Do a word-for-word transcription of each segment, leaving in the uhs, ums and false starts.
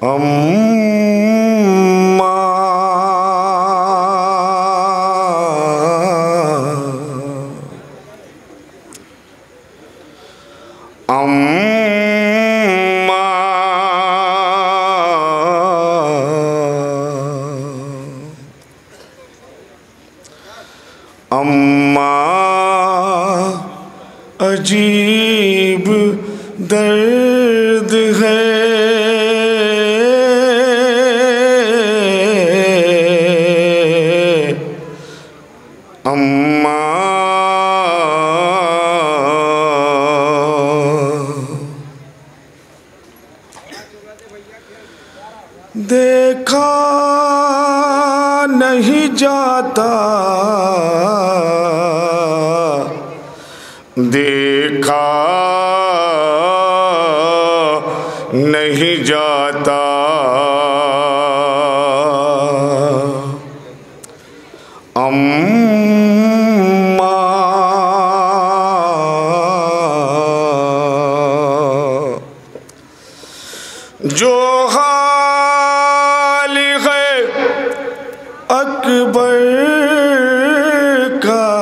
अम्मा अम्मा अम्मा अजीब दर्द है अम्मा देखा नहीं जाता देखा नहीं जाता अम्मा जो हाल है अकबर का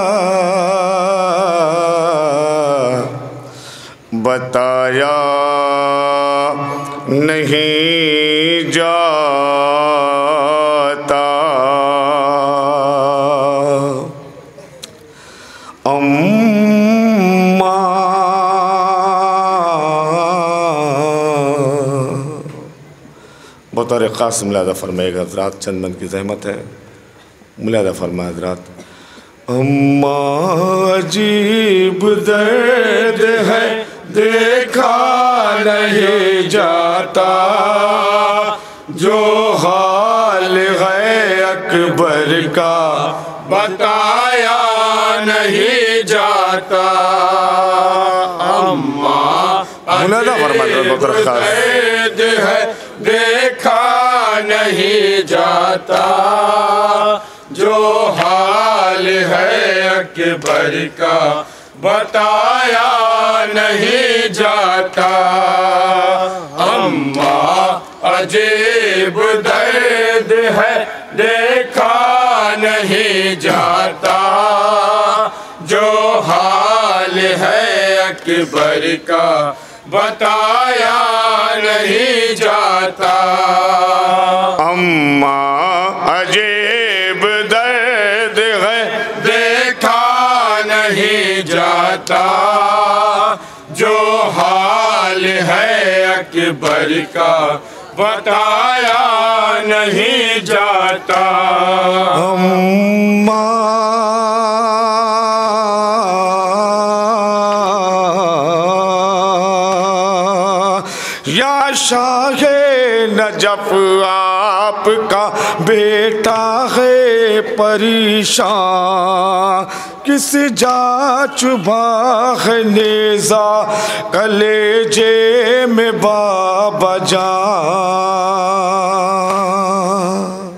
बताया नहीं जाता अम्मा बतौर ख़ास मुलादा फरमाएगा हज़रात, चंद मन की ज़हमत है, मुलादा फरमा हज़रात। अम्मा अजीब दर्द है देखा नहीं जाता, जो हाल है अकबर का बताया नहीं जाता अम्मा अजीब दर्द है देखा नहीं जाता, जो हाल है अकबर का बताया नहीं जाता अम्मा अजीब दर्द है देखा नहीं जाता, जो हाल है अकबर का बताया नहीं जाता अम्मा अजीब दर्द है देखा नहीं जाता, जो हाल है अकबर का बताया नहीं जाता अम्मा या शाहे नजफ आपका बेटा है परेशान, किस जा चुभा है नेज़ा कलेजे में बाबा जान।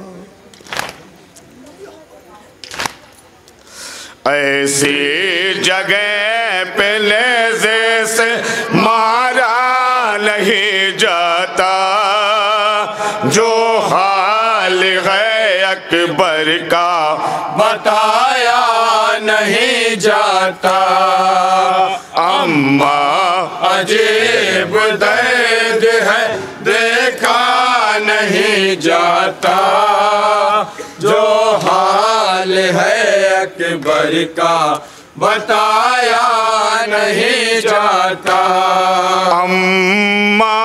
ऐसी जगह पे लेज़े से मारा नहीं जाता, जो हाल है अकबर का बताया नहीं जाता अम्मा अजीब दर्द है देखा नहीं जाता, जो हाल है अकबर का बताया नहीं जाता अम्मा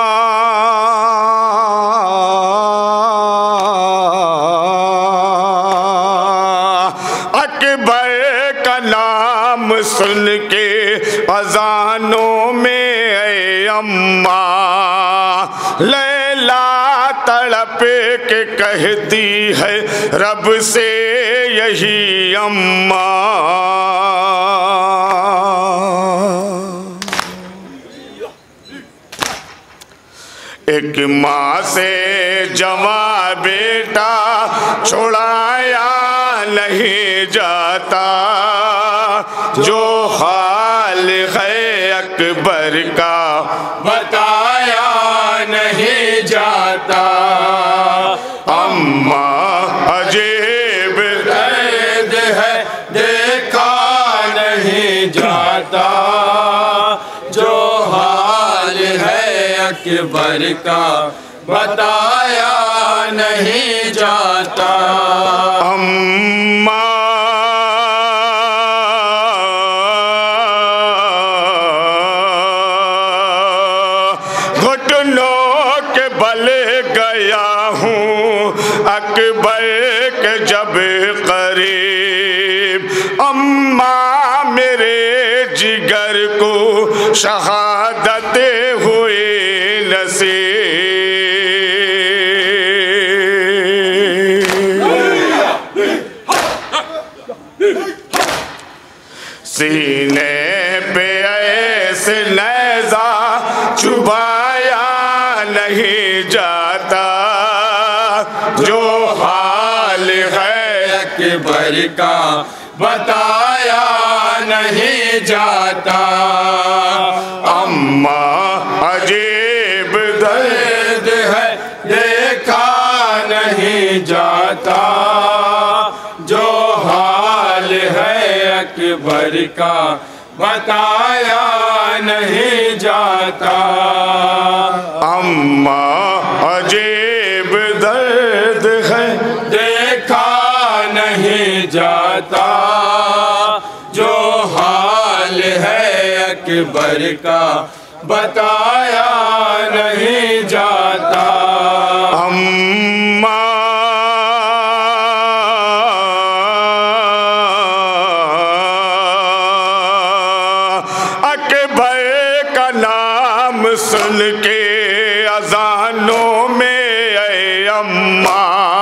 अकबर का नाम सुन के अज़ानों में ऐ अम्मा लैला तड़प के कहती है रब से यही अम्मा। एक माँ से जवा बेटा छुड़ाया नहीं जाता, जो हाल है अकबर का बताया नहीं जाता। جاتا اما عجیب درد ہے دیکھا نہیں جاتا جو حال ہے اکبر کا بتایا نہیں جاتا اما گھٹنوں کے بل گیا ہوں اکبر کے جب قریب اما میرے جگر کو شہادت ہوئی نصیب سینے پہ ایسے نیزہ چبھایا نہیں جاتا جو حال ہے اکبر کا بتایا نہیں جاتا اما عجیب درد درد ہے دیکھا نہیں جاتا جو حال ہے اکبر کا بتایا نہیں جاتا اما عجیب درد ہے دیکھا نہیں جاتا جو حال ہے اکبر کا بتایا نہیں جاتا اما اکبر کا نام سن کے اذانوں میں اے اما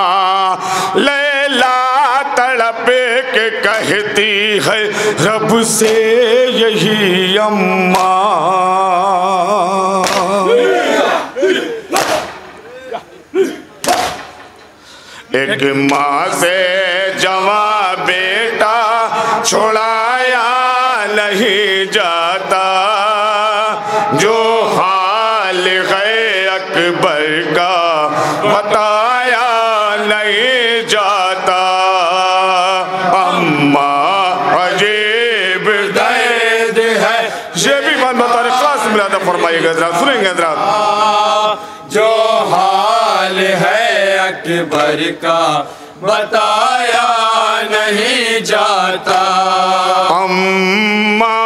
لیلا تڑپ کے کہتی ہے رب سے یہی اما ایک ماں سے جواں بیٹا چھوڑایا نہیں جاتا جو حال ہے اکبر کا بتایا نہیں جاتا اما عجیب درد ہے یہ بھی بات بطور خاص ملادہ فرمائیے گا حضرات سنیں گے حضرات جو حال ہے اکبر کا بتایا نہیں جاتا اما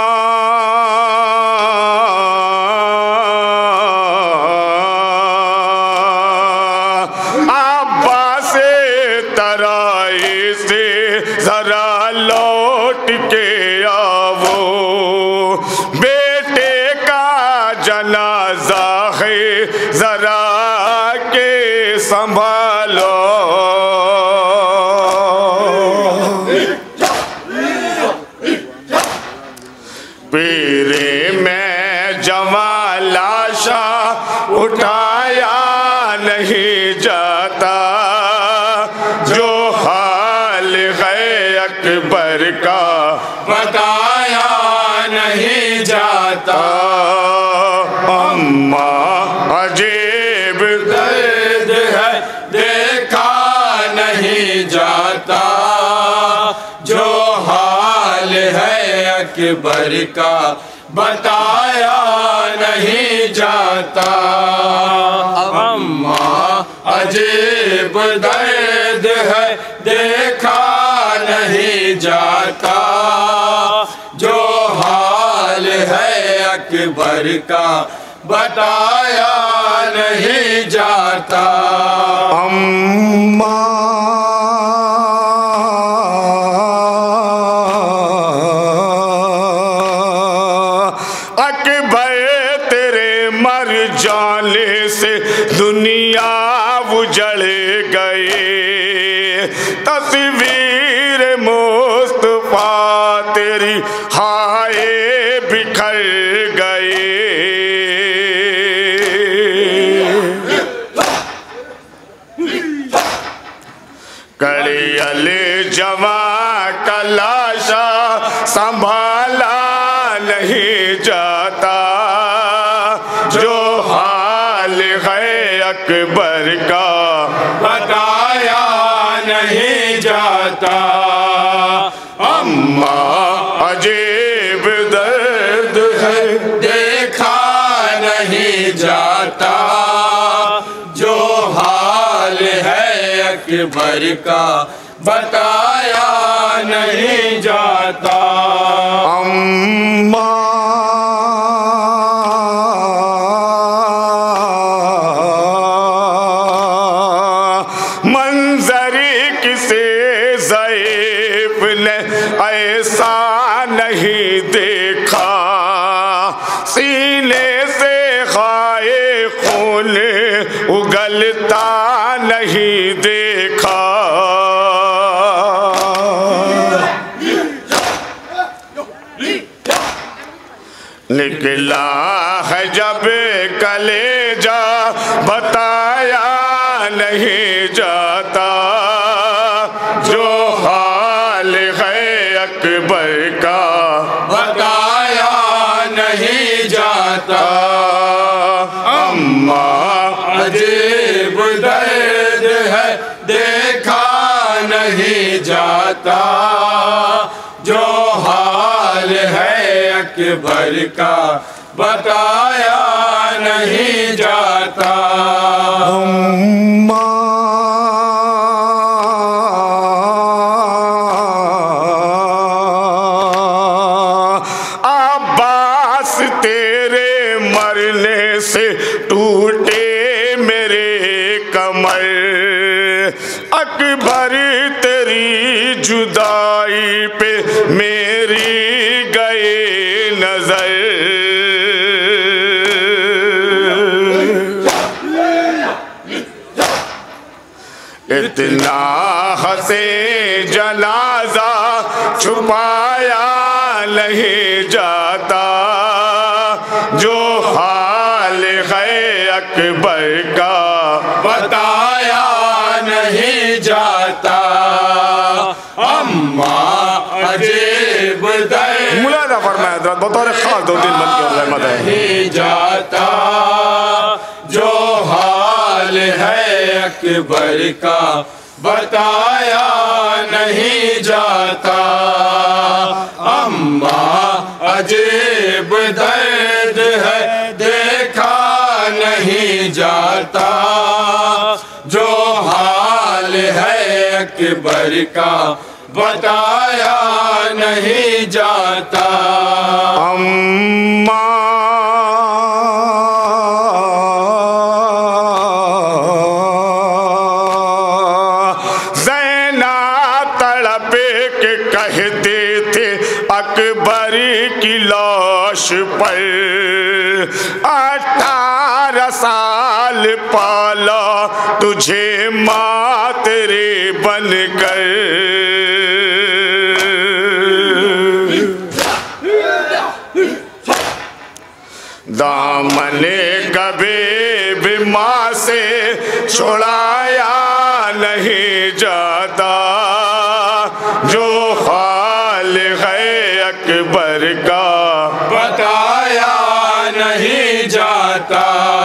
ابا سے ترائی سے ذرا لوٹ کے آؤ بیٹے کا جنازہ ہے ذرا کے سنبھالو پیرے میں جواں لاشا اٹھایا نہیں جاتا جو حال ہے اکبر کا بتایا نہیں جاتا اما عجیب درد ہے دیکھا نہیں جاتا جو حال ہے اکبر کا بتایا نہیں جاتا اما عجیب درد ہے دیکھا نہیں جاتا جو حال ہے اکبر کا بتایا نہیں جاتا اما اکبر تیرے مر جانے سے دنیا اجڑ گئی تصویر مصطفیٰ تیری ہائے بکھر گئی کڑی علی جواں کا لاشا سنبھالا نہیں جاتا جو حال ہے اکبر کا بتایا نہیں جاتا، اما عجیب درد ہے دیکھا نہیں جاتا، جو حال ہے اکبر کا بتایا نہیں جاتا، اما منظری کسی ضعیف نے ایسا نہیں دیکھا، سینے سے خائے خون اگلتا نہیں دیکھا، نکلا ہے جب کلیجہ بتایا نہیں جاتا، جو حال ہے اکبر کا بتایا نہیں جاتا، اما عجیب درد ہے دیکھا نہیں جاتا، جو حال ہے اکبر کا بتایا نہیں جاتا، اما عباس تیرے مرنے سے ٹوٹے میرے کمر، اکبر تیری جدائی پہ میری گئے نظر، اتنا ہنسے جنازہ چھپایا نہیں جاتا، جو حال ہے اکبر کا بتایا نہیں جاتا، اما عجیب درد مولانا فرمایا حضرت بطور خاص دو دن بن کے رحمت ہے نہیں جاتا، جو حال ہے اکبر کا بتایا نہیں جاتا، اما عجیب درد ہے دیکھا نہیں جاتا، جو حال ہے اکبر کا بتایا نہیں جاتا، اما زینب تڑپ کے کہتے تھے اکبر کی لاش پر، اٹھارہ سال پالا تجھے ماں تیرے بن کر، دامن کبھی بھی ماں سے چھڑایا نہیں جاتا، جو حال ہے اکبر کا بتایا نہیں جاتا،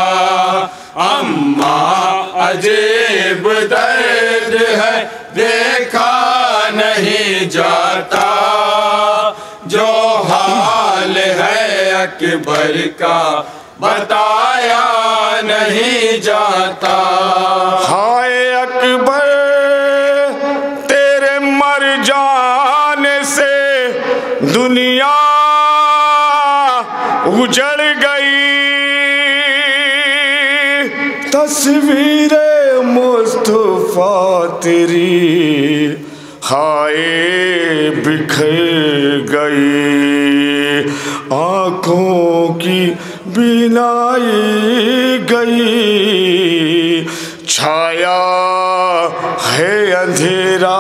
اما عجیب درد ہے دیکھا نہیں جاتا، جو حال ہے اکبر کا بتایا نہیں جاتا، ہائے اکبر تیرے مر جانے سے دنیا اجڑ گئی، تصویر مصطفیٰ تیری ہائے بکھر گئی، آنکھوں کی بینائی گئی، چھایا ہے اندھیرا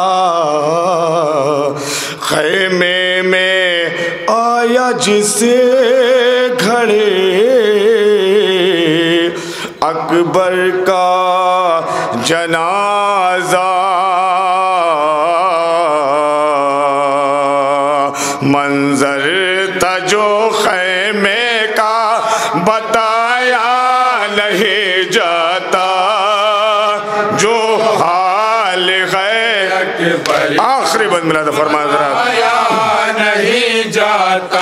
خیمے میں آیا جسے گھڑے، اکبر کا جنازہ منظر تھا جو خیمے کا بتایا نہیں نہیں جاتا جو حال ہے اکبر آخری بند ملا تھا فرمایا ذرا بتایا نہیں جاتا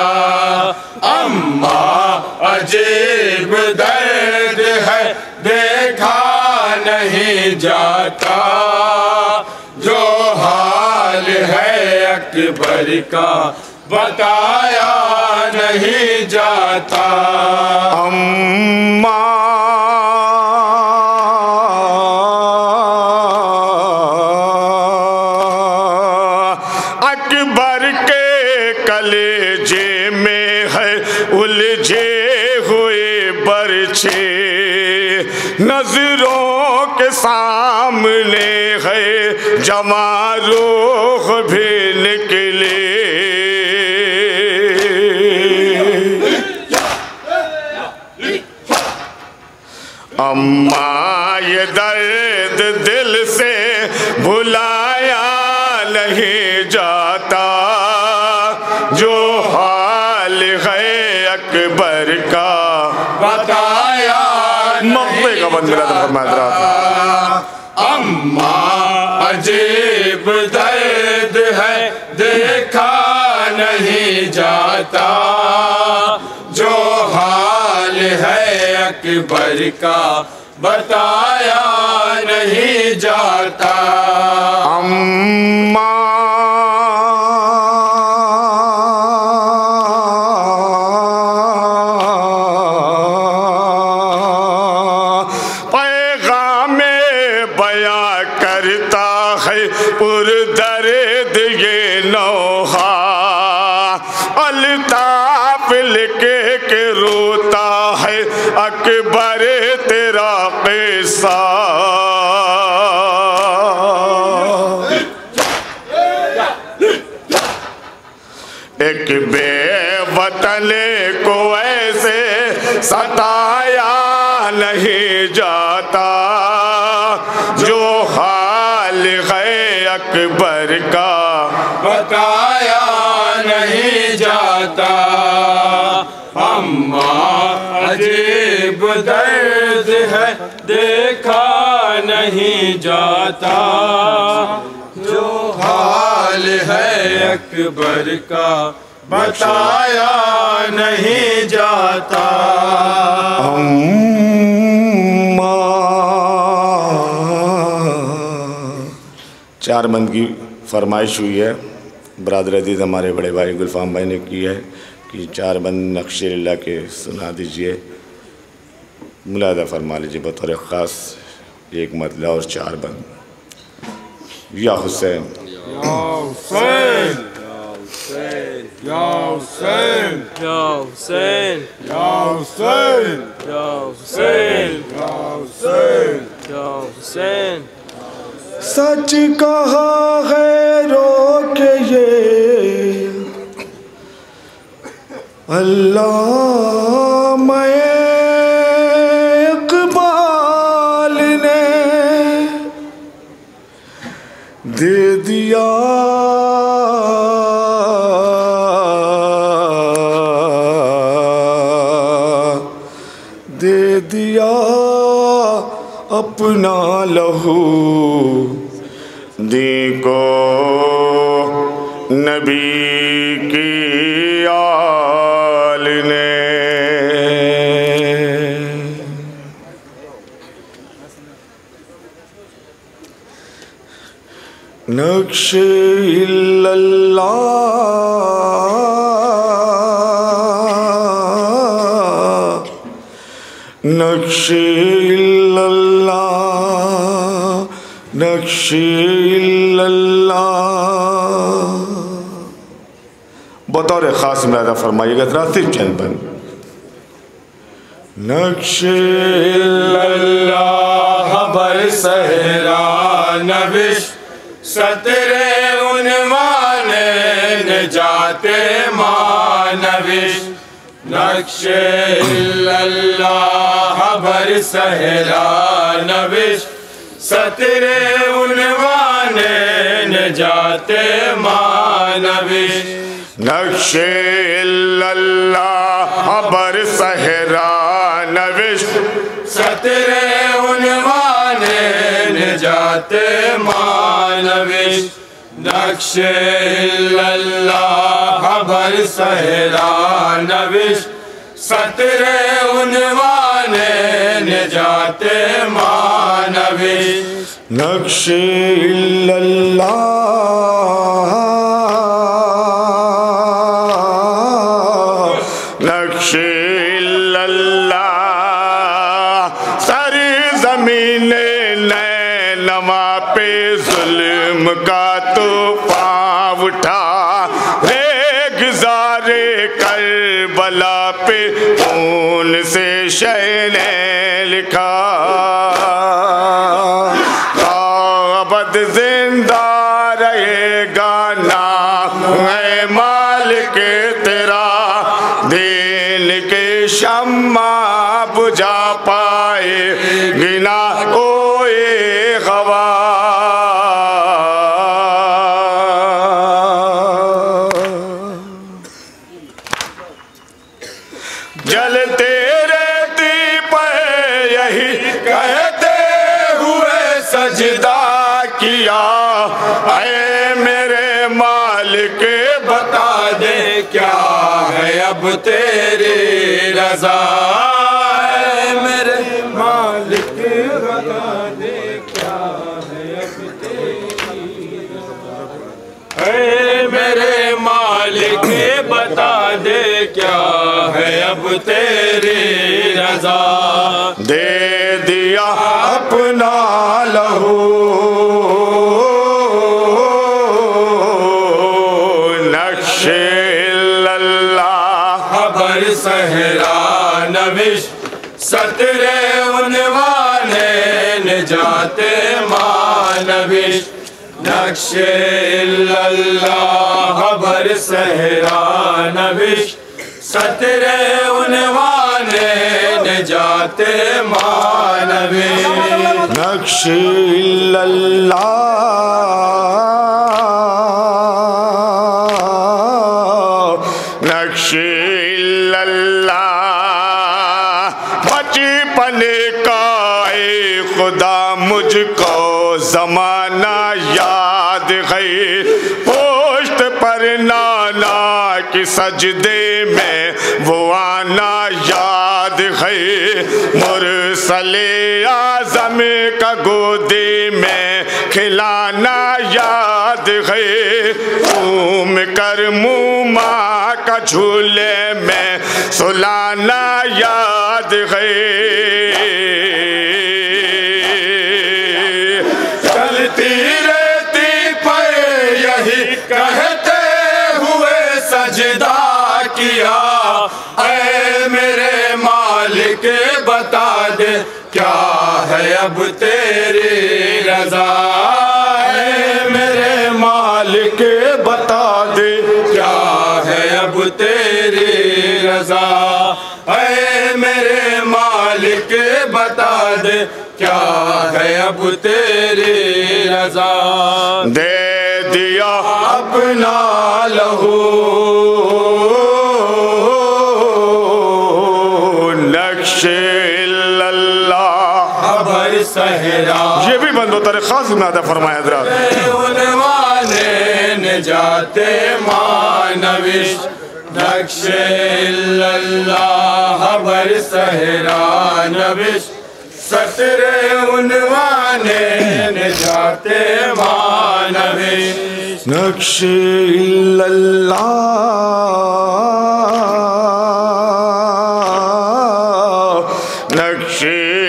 اما عجیب درد ہے دیکھا نہیں جاتا جو حال ہے اکبر کا بتایا نہیں جاتا اماں اکبر کے کلیجے میں ہے الجھے ہوئے برچے نظروں کے سامنے ہے جواں روح بھی نکلے اماں یہ درد دل سے بھلایا نہیں جاتا جو حال ہے اکبر کا بتایا مقبے کا بند ملا تھا فرمایا تھا اماں عجیب درد ہے دیکھا نہیں جاتا جو حال ہے اکبر کا بتایا نہیں جاتا اماں پیغام بیاں کرتا ہے پر درد یہ نوحہ الطاف لکھے کہ روتا ہے اکبر تیرا قصہ ایک بے وطن کو ایسے ستایا نہیں جاتا جو حال ہے اکبر کا بتایا نہیں جاتا اماں عجیب درد ہے دیکھا نہیں جاتا جو حال ہے اکبر کا بتایا نہیں جاتا چار بند کی فرمائش ہوئی ہے برادر عزیز ہمارے بڑے بھائی گلفام بھائی نے کی ہے کہ چار بند نقش اللہ کے سنا دیجئے ملاحظہ فرما لیجئے بطور خاص ایک مطلع اور چار بند یا حسین یا حسین یا حسین یا حسین یا حسین یا حسین یا حسین یا حسین سچ کہا ہے رو کے یہ اللہ میں اقبال نے دے دیا دے دیا اپنا لہو دی کو نبی کی آل نے نقش اللہ نقش اللہ نقش اللہ بطور خاص ملاحظہ فرمائیے گا ذرا صرف چند بند نقش اللہ بر صحرا نوش سطر عنوان نجات ماں نوش نقش اللہ بر صحرا نوش سطر عنوان نجات ماں نوش نقش اللہ بر صحرا نوشت سطر عنوان نجات ماں نوشت نقش اللہ بر صحرا نوشت سطر عنوان نجات ماں نوشت نقش اللہ نقش اللہ سر زمین نینوا پہ ظلم کا طوفان اٹھا ریگزار کربلا پہ خون سے شہ نے لکھا ابد زندہ رہے گا نام ہے مالک تیرا دین کے شمع بجھا پائے گنا کوئی غوا جلتے رہتی پہ یہی کہتے ہوئے سجدہ کیا اے میرے مالک بتا دے کیا ہے اب تیری رضا اے میرے مالک بتا دے کیا ہے اب تیری رضا اے میرے مالک بتا دے کیا ہے اب تیری رضا دے دیا اپنا لہو نقش اللہ بر صحرا نوشت سطر عنوان نجات ماں نوشت نقش اللہ بر صحرا نوشت سطر عنوان نجات ماں نوشت نقش اللہ نقش اللہ بچپن کا اے خدا مجھ کو زمانہ یاد ہے پوشت پر نانا کی سجدے میں وہ آنا یاد ہے مرسل اعظم کا گودی میں کھلانا یاد ہے گھوم کر موما کا جھولے میں سلانا یاد ہے چلتی رہتی پر یہی کہتے ہوئے سجدہ کیا اے میرے مالک بتا دے کیا ہے اب تیری رضا اے میرے مالک بتا دے کیا ہے اب تیری رضا اے میرے مالک بتا دے کیا ہے اب تیری رضا دے دیا اپنا لہو نقش اللہ بر صحرا یہ بھی بند ہوتا ہے خاص نادہ فرمائے حضرات عنوان نجات ماں نوشت نقش اللہ بر صحرا نوشت سطر عنوان نجات ماں نوشت نقش اللہ نقش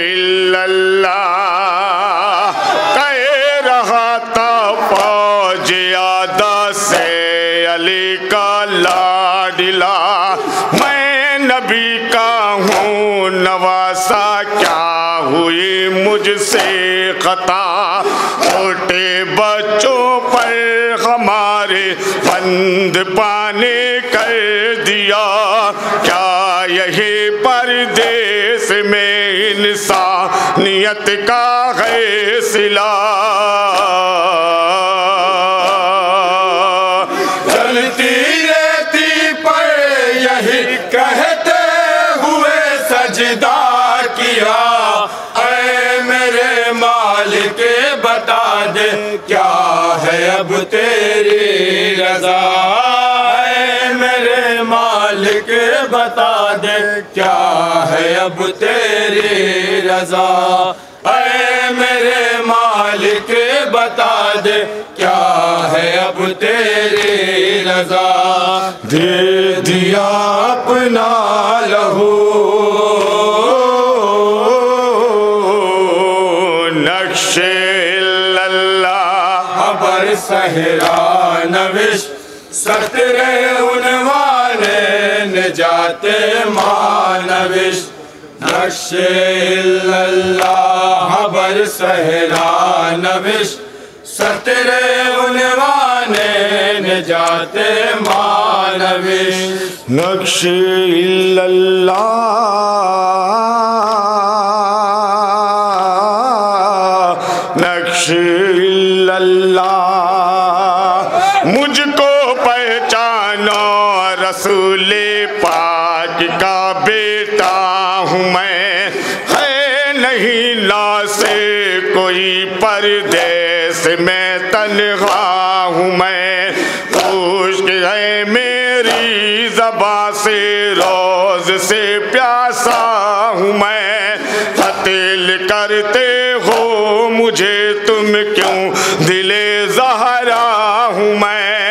اللہ کہہ رہا تھا فوج آدھا سے علی کا لاڈلا میں نبی کا ہوں نواسا کیا ہوئی مجھ سے خطا چھوٹے بچوں پر ہمارے بند پانے کر دیا کیا یہی پردیس میں انسانیت کا ہے صلہ چلتی رہتی پر یہی کہتے ہوئے سجدہ کیا ہے اب تیری رضا، اے میرے مالک بتا دے کیا ہے اب تیری رضا، اے میرے مالک بتا دے کیا ہے اب تیری رضا، دے دیا اپنا لہو نقش اللہ خبر صحرا نوش سطر عنوان نجات مانوش، نقش اللہ خبر صحرا نوش سطر عنوان نجات مانوش، نقش اللہ نقش اللہ مجھ کو پہچانو رسول پاک کا بیٹا ہوں میں، ہے نہیں لا سے کوئی پردیس میں تنہا ہوں میں، خشک ہے میری زباں سے روز سے پیاسا ہوں میں، قتل کرتے ہو مجھے تم کیوں دل زہرا ہوں میں،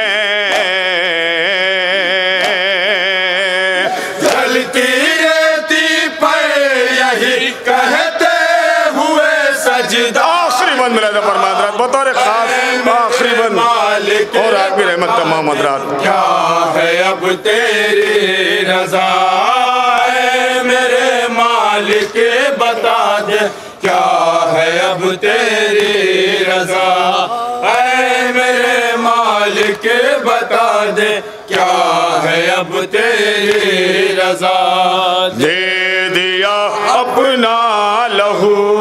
جلتی رہتی پر یہی کہتے ہوئے سجدہ، آخری بند ملے دفر حضرات بطور خاص آخری بند اور آپ کی رحمت تمام حضرات، کیا ہے اب تیری رضا، اے میرے مالک بتا دے کیا ہے اب تیری رضا، اے میرے مالک بتا دے کیا ہے اب تیری رضا، دے دیا اپنا لہو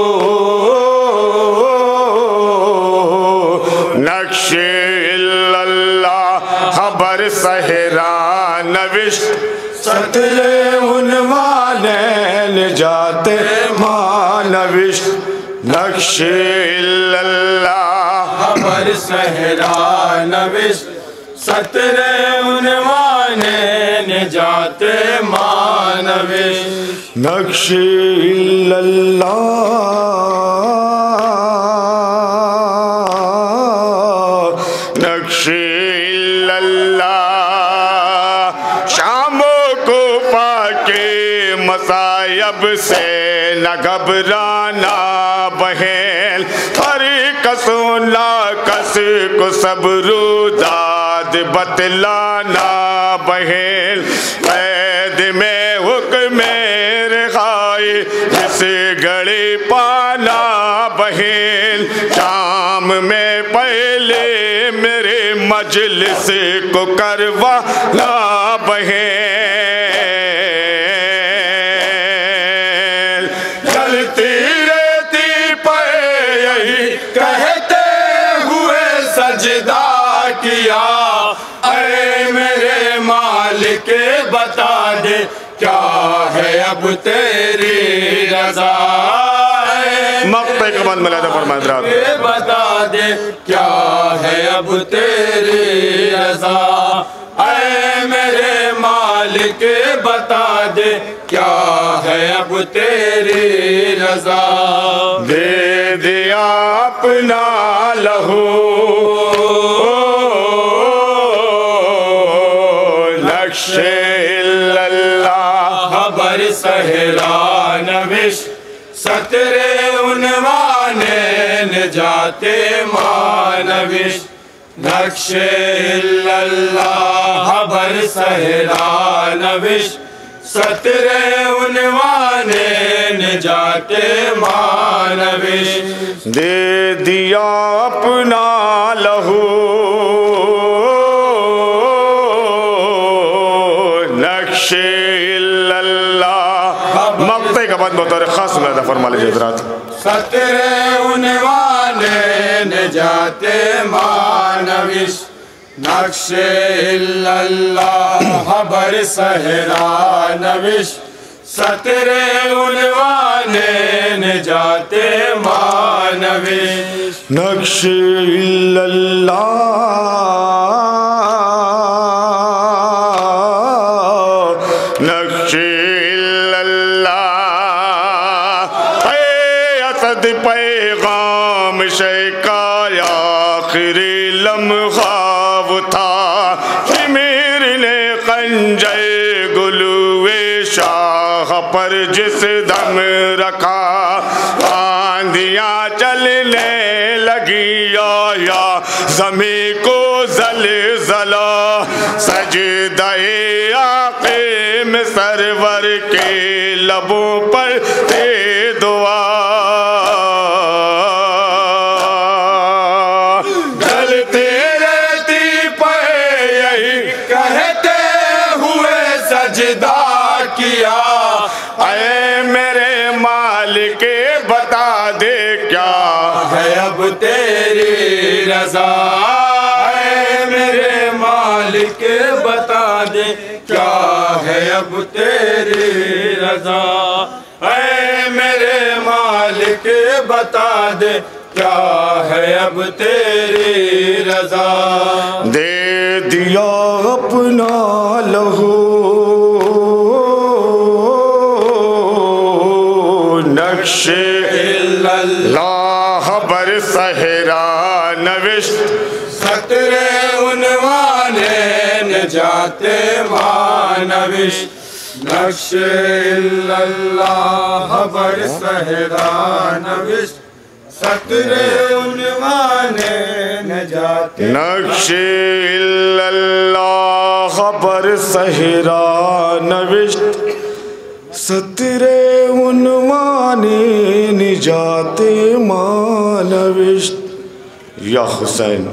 نقش اللہ خبر صحرا نوش سطر عنوان نجات مانوش، نقش اللہ خبر صحرا نوش سطر عنوان نجات مانوش، نقش اللہ نقش اللہ شاموں کو پاکے مصائب سے نہ گھبرانا بہن، ہر کس و ناکس کو صبر و داد بتلانا بہن، قید میں حکم رہائی جس گھڑی پانا بہن، شام میں پہلے میرے مجلس کو کروانا بہن، چلتی رہتی پر یہی کہتے ہوئے سجدہ کیا، اے میرے مالک بتا دے کیا ہے اب تیری رضا، مقطع کا بند ملے دفر حضرات، بتا دے کیا ہے اب تیری رضا، اے میرے مالک بتا دے کیا ہے اب تیری رضا، دے دیا اپنا لہو نقش اللہ خبر صحرا نوش سطر عنوان نجات مانوش، نقش اللہ خبر صحرا نوش سطر عنوان نجات مانوش، دے دیا اپنا لہو نقش اللہ مقطع کا بند بطور خاص ملادہ فرما لیجئے حضرات، سطر عنوان نجات مانوش، نقش اللہ خبر صحرا نوش سطر عنوان نجات مانوش، نوش نقش اللہ نقش اللہ اے اسد پیغام شیکار آخری لمحہ وہ تھا کہ میرے نے خنجر گلوے شاہ پر جس دم رکھا آندھیاں چلنے لگی آیا زمین کو زلزلہ سجدہ آقے میں سرور کے لبوں پر تے دعا ڈلتے رہتی پہ یہی کہتے ہوئے سجدہ کیا اے میرے مالک بتا دے کیا ہے اب تیری رضا اے میرے مالک بتا دے کیا ہے اب تیری رضا اے میرے مالک بتا دے کیا ہے اب تیری رضا دے دیا اپنا لہو نقش اللہ بر صحرا نوشت سطر عنوان نجات ماں نوشت نقش اللہ بر صحرا نوشت سطر عنوان نجات نقش اللہ بر صحرا نوشت سطر عنوان نجات ماں نوشت یا حسین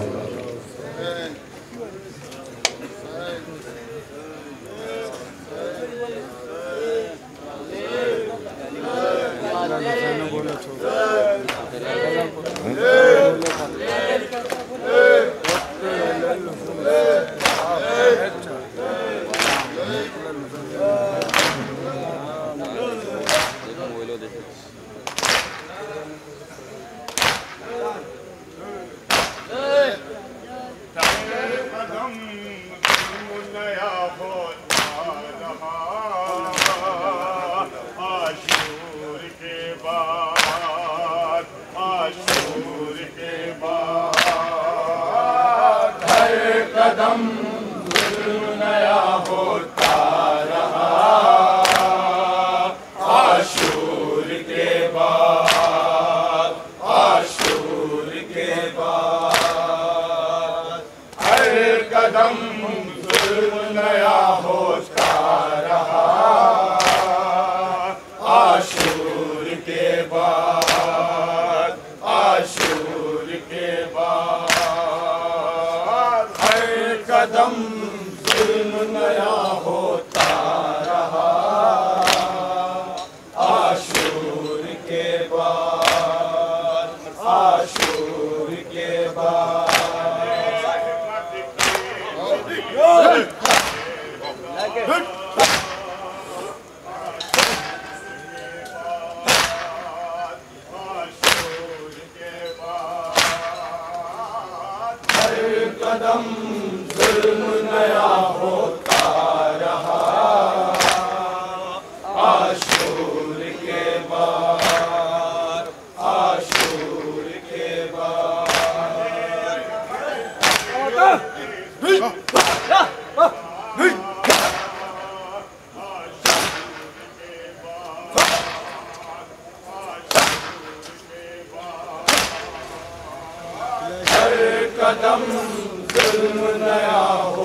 قدم ظلم نیا